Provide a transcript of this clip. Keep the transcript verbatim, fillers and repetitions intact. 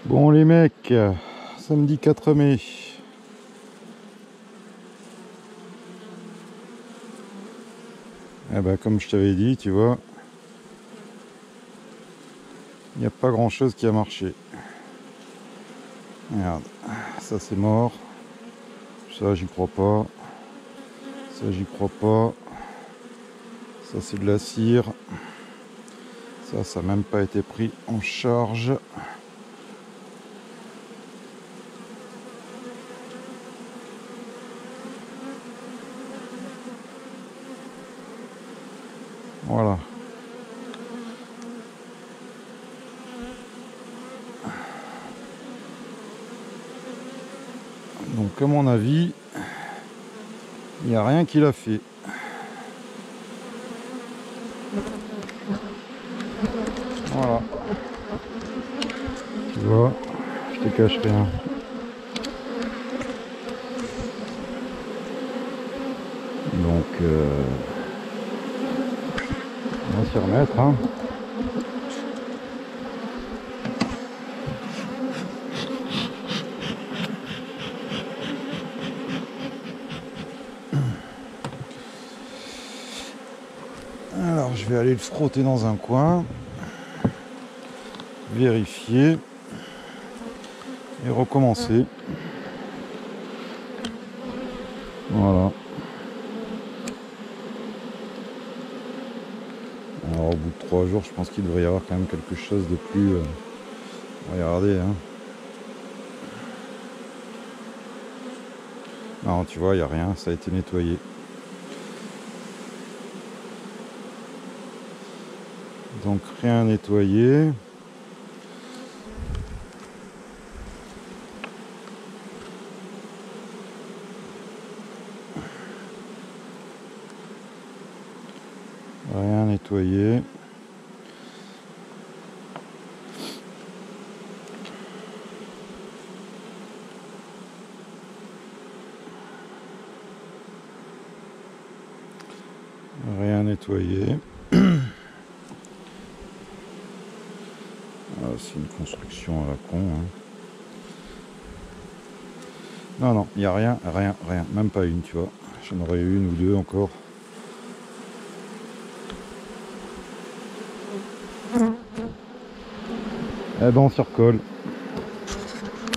Bon les mecs, samedi quatre mai. Eh ben, comme je t'avais dit, tu vois, il n'y a pas grand chose qui a marché. Regarde, ça c'est mort. Ça j'y crois pas. Ça j'y crois pas. Ça c'est de la cire. Ça, ça n'a même pas été pris en charge. Voilà. Donc à mon avis, il n'y a rien qui l'a fait. Voilà. Tu vois, je te cache rien. Donc, euh, on va s'y remettre, hein. Alors, je vais aller le frotter dans un coin, vérifier et recommencer. Voilà. Alors, au bout de trois jours, je pense qu'il devrait y avoir quand même quelque chose de plus... Euh... Regardez, hein. Non, tu vois, il n'y a rien, ça a été nettoyé. Donc, rien nettoyé. Rien nettoyé. Rien nettoyé. Ah, c'est une construction à la con, hein. Non, non, il n'y a rien, rien, rien. Même pas une, tu vois. J'en aurais eu une ou deux encore. Eh ben, on s'y recolle.